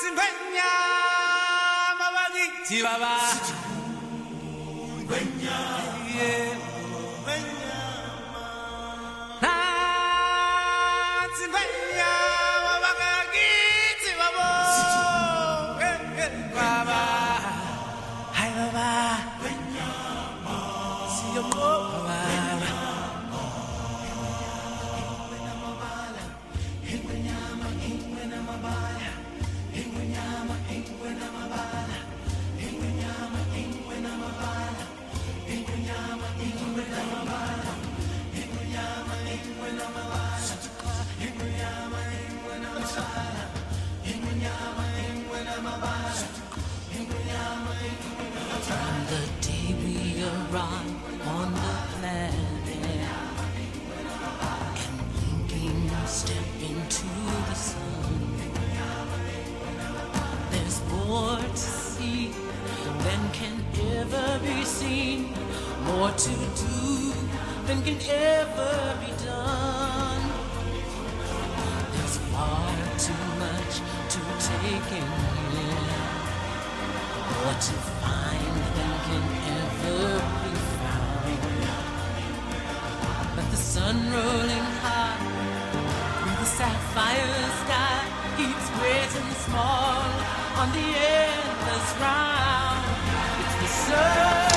Chihuahua. From the day we arrived on the planet and blinking step into the sun, there's more to see than can ever be seen, more to do than can ever be done. There's far too much to take in here, more to find than can ever be found. But the sun rolling high through the sapphire sky keeps great and small on the endless round. It's the sun.